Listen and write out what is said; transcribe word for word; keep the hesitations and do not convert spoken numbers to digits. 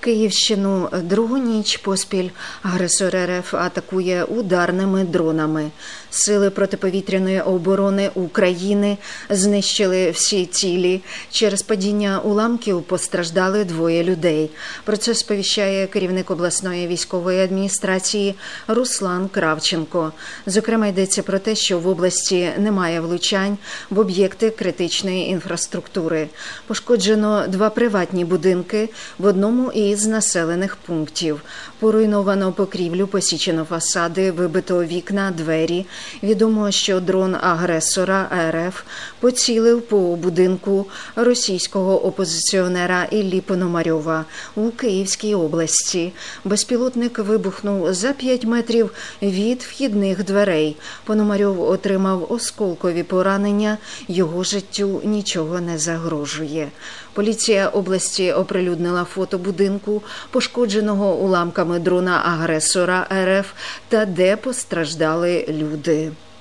Київщину другу ніч поспіль агресор РФ атакує ударними дронами. Сили протиповітряної оборони України знищили всі цілі. Через падіння уламків постраждали двоє людей. Про це сповіщає керівник обласної військової адміністрації Руслан Кравченко. Зокрема, йдеться про те, що в області немає влучань в об'єкти критичної інфраструктури. Пошкоджено два приватні будинки в одному із населених пунктів. Поруйновано покрівлю, посічено фасади, вибито вікна, двері. Відомо, що дрон агресора РФ поцілив по будинку російського опозиціонера Іллі Пономарьова у Київській області. Безпілотник вибухнув за п'ять метрів від вхідних дверей. Пономарьов отримав осколкові поранення, його життю нічого не загрожує. Поліція області оприлюднила фото будинку, пошкодженого уламками дрона агресора РФ, та де постраждали люди.